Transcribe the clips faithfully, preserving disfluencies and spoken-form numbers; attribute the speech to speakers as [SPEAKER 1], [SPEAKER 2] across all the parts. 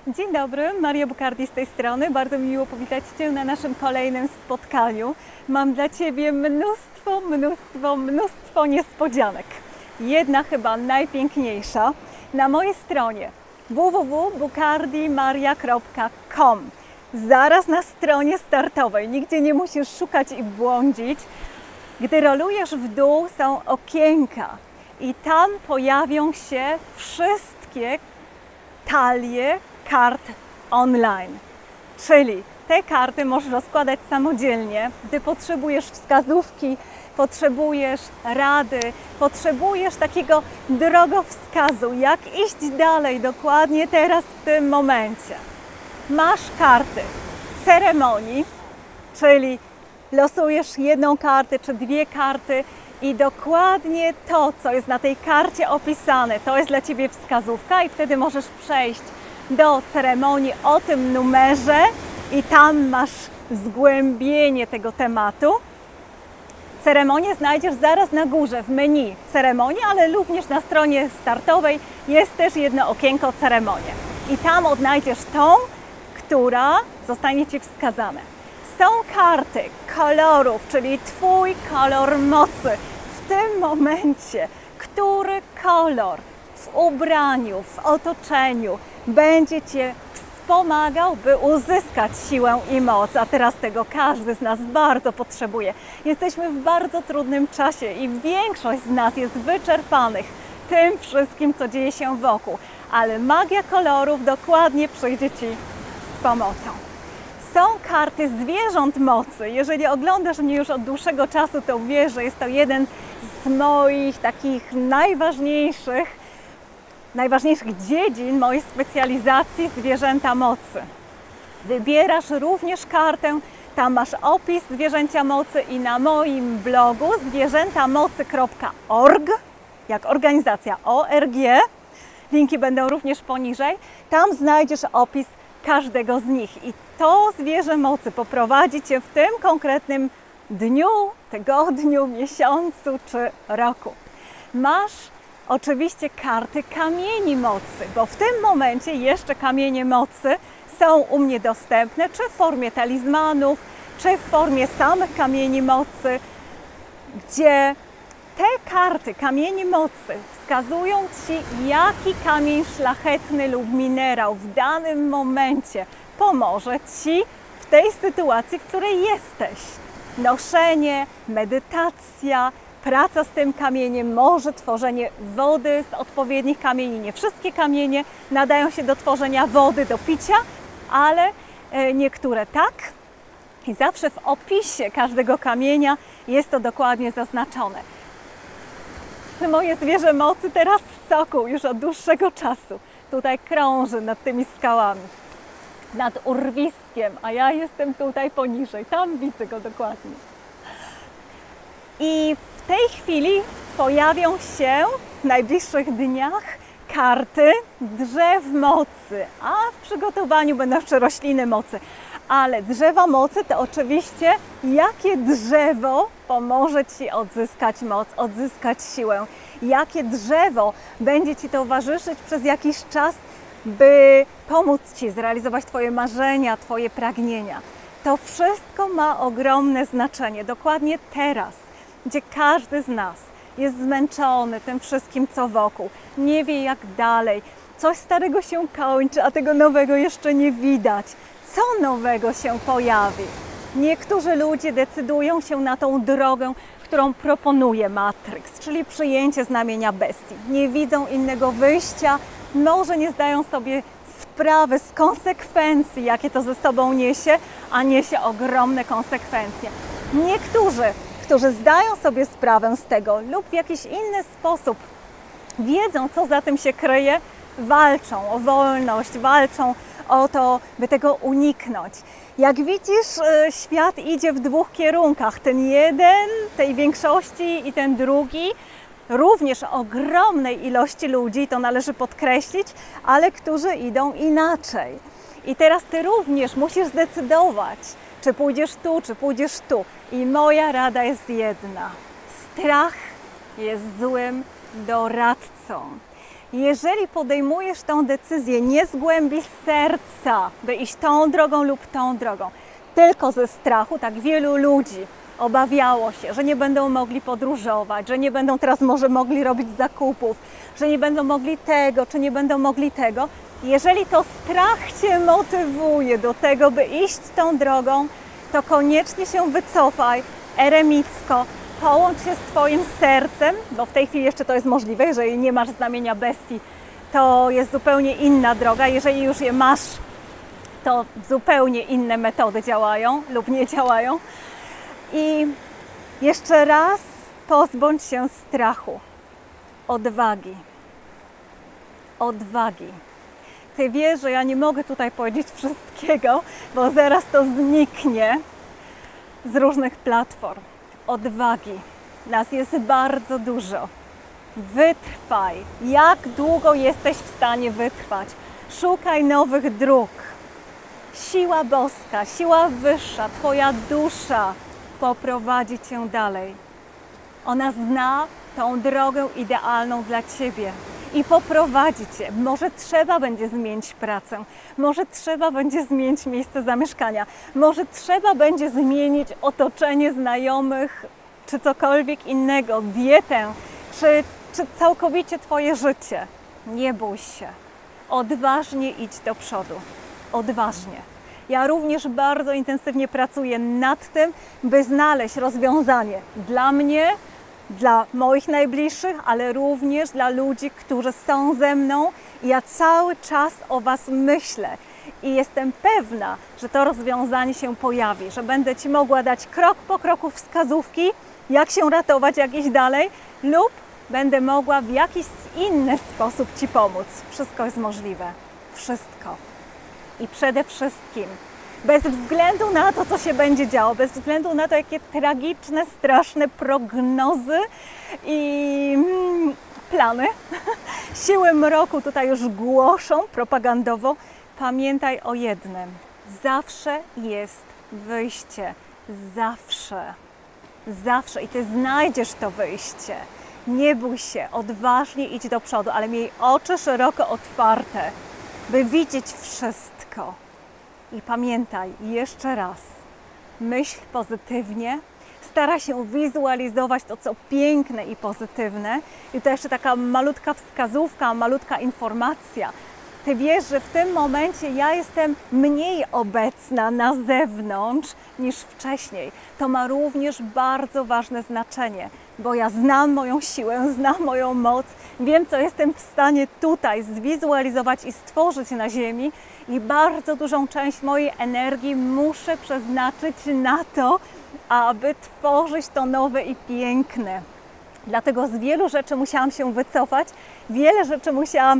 [SPEAKER 1] Dzień dobry, Maria Bukardi z tej strony. Bardzo mi miło powitać Cię na naszym kolejnym spotkaniu. Mam dla Ciebie mnóstwo, mnóstwo, mnóstwo niespodzianek. Jedna chyba najpiękniejsza na mojej stronie w w w kropka bukardimaria kropka com. Zaraz na stronie startowej, nigdzie nie musisz szukać i błądzić. Gdy rolujesz w dół, są okienka i tam pojawią się wszystkie talie kart online. Czyli te karty możesz rozkładać samodzielnie, gdy potrzebujesz wskazówki, potrzebujesz rady, potrzebujesz takiego drogowskazu, jak iść dalej dokładnie teraz w tym momencie. Masz karty ceremonii, czyli losujesz jedną kartę czy dwie karty i dokładnie to, co jest na tej karcie opisane, to jest dla Ciebie wskazówka i wtedy możesz przejść do ceremonii o tym numerze i tam masz zgłębienie tego tematu. Ceremonię znajdziesz zaraz na górze w menu ceremonii, ale również na stronie startowej jest też jedno okienko ceremonie. I tam odnajdziesz tą, która zostanie Ci wskazana. Są karty kolorów, czyli Twój kolor mocy. W tym momencie, który kolor w ubraniu, w otoczeniu będzie Cię wspomagał, by uzyskać siłę i moc, a teraz tego każdy z nas bardzo potrzebuje. Jesteśmy w bardzo trudnym czasie i większość z nas jest wyczerpanych tym wszystkim, co dzieje się wokół, ale magia kolorów dokładnie przyjdzie Ci z pomocą. Są karty zwierząt mocy. Jeżeli oglądasz mnie już od dłuższego czasu, to wiesz, że jest to jeden z moich takich najważniejszych, najważniejszych dziedzin mojej specjalizacji zwierzęta mocy. Wybierasz również kartę, tam masz opis zwierzęcia mocy i na moim blogu zwierzętamocy kropka org, jak organizacja O R G, linki będą również poniżej, tam znajdziesz opis każdego z nich i to zwierzę mocy poprowadzi Cię w tym konkretnym dniu, tygodniu, miesiącu czy roku. Masz oczywiście karty kamieni mocy, bo w tym momencie jeszcze kamienie mocy są u mnie dostępne, czy w formie talizmanów, czy w formie samych kamieni mocy, gdzie te karty kamieni mocy wskazują Ci, jaki kamień szlachetny lub minerał w danym momencie pomoże Ci w tej sytuacji, w której jesteś. Noszenie, medytacja, praca z tym kamieniem, może tworzenie wody z odpowiednich kamieni. Nie wszystkie kamienie nadają się do tworzenia wody do picia, ale niektóre tak. I zawsze w opisie każdego kamienia jest to dokładnie zaznaczone. Moje zwierzę mocy teraz w soku już od dłuższego czasu. Tutaj krąży nad tymi skałami, nad urwiskiem, a ja jestem tutaj poniżej. Tam widzę go dokładnie. I w tej chwili pojawią się w najbliższych dniach karty drzew mocy, a w przygotowaniu będą jeszcze rośliny mocy. Ale drzewa mocy to oczywiście jakie drzewo pomoże Ci odzyskać moc, odzyskać siłę. Jakie drzewo będzie Ci towarzyszyć przez jakiś czas, by pomóc Ci zrealizować Twoje marzenia, Twoje pragnienia. To wszystko ma ogromne znaczenie, dokładnie teraz, gdzie każdy z nas jest zmęczony tym wszystkim, co wokół, nie wie jak dalej, coś starego się kończy, a tego nowego jeszcze nie widać. Co nowego się pojawi? Niektórzy ludzie decydują się na tą drogę, którą proponuje Matrix, czyli przyjęcie znamienia bestii. Nie widzą innego wyjścia, może nie zdają sobie sprawy z konsekwencji, jakie to ze sobą niesie, a niesie ogromne konsekwencje. Niektórzy, którzy zdają sobie sprawę z tego lub w jakiś inny sposób wiedzą, co za tym się kryje, walczą o wolność, walczą o to, by tego uniknąć. Jak widzisz, świat idzie w dwóch kierunkach. Ten jeden, tej większości i ten drugi. Również ogromnej ilości ludzi, to należy podkreślić, ale którzy idą inaczej. I teraz Ty również musisz zdecydować, czy pójdziesz tu, czy pójdziesz tu. I moja rada jest jedna. Strach jest złym doradcą. Jeżeli podejmujesz tą decyzję nie z głębi serca, by iść tą drogą lub tą drogą, tylko ze strachu, tak wielu ludzi obawiało się, że nie będą mogli podróżować, że nie będą teraz może mogli robić zakupów, że nie będą mogli tego, czy nie będą mogli tego. Jeżeli to strach Cię motywuje do tego, by iść tą drogą, to koniecznie się wycofaj, eremicko, połącz się z Twoim sercem, bo w tej chwili jeszcze to jest możliwe, jeżeli nie masz znamienia bestii, to jest zupełnie inna droga. Jeżeli już je masz, to zupełnie inne metody działają lub nie działają. I jeszcze raz pozbądź się strachu, odwagi, odwagi. Ty wiesz, że ja nie mogę tutaj powiedzieć wszystkiego, bo zaraz to zniknie z różnych platform. Odwagi. Nas jest bardzo dużo. Wytrwaj. Jak długo jesteś w stanie wytrwać? Szukaj nowych dróg. Siła boska, siła wyższa, Twoja dusza poprowadzi Cię dalej. Ona zna tą drogę idealną dla Ciebie i poprowadzi Cię. Może trzeba będzie zmienić pracę, może trzeba będzie zmienić miejsce zamieszkania, może trzeba będzie zmienić otoczenie znajomych, czy cokolwiek innego, dietę, czy, czy całkowicie Twoje życie. Nie bój się. Odważnie idź do przodu. Odważnie. Ja również bardzo intensywnie pracuję nad tym, by znaleźć rozwiązanie dla mnie, dla moich najbliższych, ale również dla ludzi, którzy są ze mną. Ja cały czas o Was myślę i jestem pewna, że to rozwiązanie się pojawi, że będę Ci mogła dać krok po kroku wskazówki, jak się ratować, jak iść dalej, lub będę mogła w jakiś inny sposób Ci pomóc. Wszystko jest możliwe. Wszystko. I przede wszystkim, bez względu na to, co się będzie działo, bez względu na to, jakie tragiczne, straszne prognozy i mm, plany siły mroku tutaj już głoszą propagandowo, pamiętaj o jednym. Zawsze jest wyjście. Zawsze. Zawsze. I Ty znajdziesz to wyjście. Nie bój się. Odważnie idź do przodu, ale miej oczy szeroko otwarte, by widzieć wszystko. I pamiętaj, jeszcze raz, myśl pozytywnie, staraj się wizualizować to, co piękne i pozytywne. I to jeszcze taka malutka wskazówka, malutka informacja. Ty wiesz, że w tym momencie ja jestem mniej obecna na zewnątrz niż wcześniej. To ma również bardzo ważne znaczenie, bo ja znam moją siłę, znam moją moc, wiem, co jestem w stanie tutaj zwizualizować i stworzyć na ziemi i bardzo dużą część mojej energii muszę przeznaczyć na to, aby tworzyć to nowe i piękne. Dlatego z wielu rzeczy musiałam się wycofać, wiele rzeczy musiałam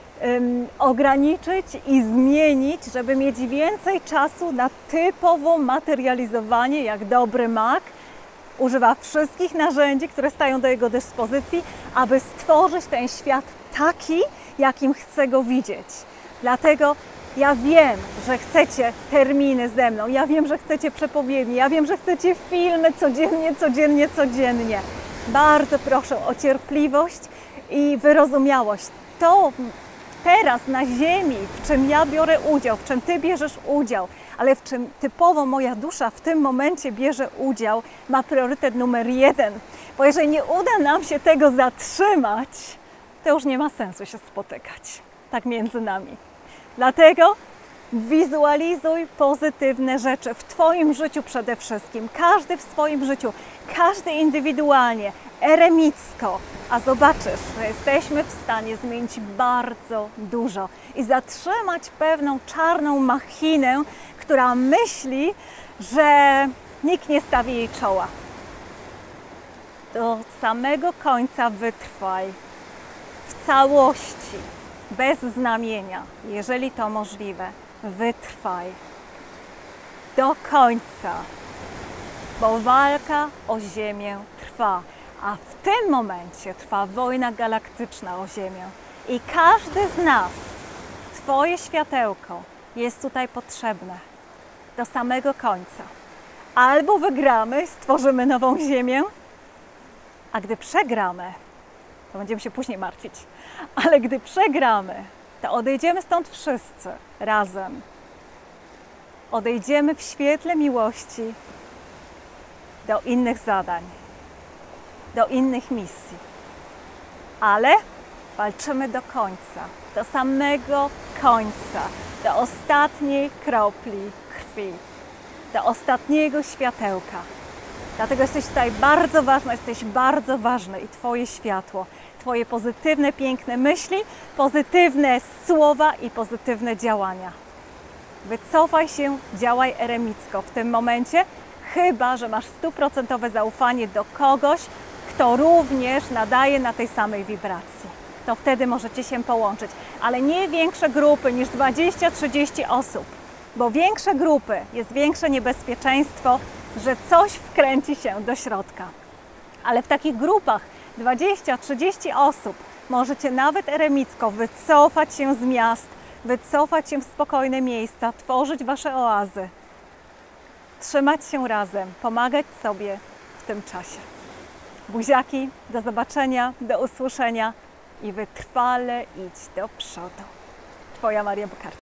[SPEAKER 1] um, ograniczyć i zmienić, żeby mieć więcej czasu na typowo materializowanie, jak dobry mag. Używa wszystkich narzędzi, które stają do jego dyspozycji, aby stworzyć ten świat taki, jakim chce go widzieć. Dlatego ja wiem, że chcecie terminy ze mną, ja wiem, że chcecie przepowiedni, ja wiem, że chcecie filmy codziennie, codziennie, codziennie. Bardzo proszę o cierpliwość i wyrozumiałość. To teraz na ziemi, w czym ja biorę udział, w czym Ty bierzesz udział, ale w czym typowo moja dusza w tym momencie bierze udział, ma priorytet numer jeden. Bo jeżeli nie uda nam się tego zatrzymać, to już nie ma sensu się spotykać. Tak między nami. Dlatego wizualizuj pozytywne rzeczy w Twoim życiu przede wszystkim. Każdy w swoim życiu, każdy indywidualnie, eremicko. A zobaczysz, że jesteśmy w stanie zmienić bardzo dużo i zatrzymać pewną czarną machinę, która myśli, że nikt nie stawi jej czoła. Do samego końca wytrwaj w całości, bez znamienia, jeżeli to możliwe. Wytrwaj do końca, bo walka o Ziemię trwa, a w tym momencie trwa wojna galaktyczna o Ziemię i każdy z nas, Twoje światełko jest tutaj potrzebne do samego końca. Albo wygramy, stworzymy nową Ziemię, a gdy przegramy, to będziemy się później martwić. Ale gdy przegramy, to odejdziemy stąd wszyscy razem. Odejdziemy w świetle miłości do innych zadań, do innych misji. Ale walczymy do końca, do samego końca, do ostatniej kropli krwi, do ostatniego światełka. Dlatego jesteś tutaj bardzo ważna, jesteś bardzo ważny i Twoje światło, Twoje pozytywne, piękne myśli, pozytywne słowa i pozytywne działania. Wycofaj się, działaj eremicko w tym momencie, chyba że masz stuprocentowe zaufanie do kogoś, kto również nadaje na tej samej wibracji. To wtedy możecie się połączyć, ale nie większe grupy niż dwadzieścia trzydzieści osób, bo większe grupy jest większe niebezpieczeństwo, że coś wkręci się do środka. Ale w takich grupach dwadzieścia trzydzieści osób możecie nawet eremicko wycofać się z miast, wycofać się w spokojne miejsca, tworzyć wasze oazy, trzymać się razem, pomagać sobie w tym czasie. Buziaki, do zobaczenia, do usłyszenia i wytrwale idź do przodu. Twoja Maria Bokarczyk.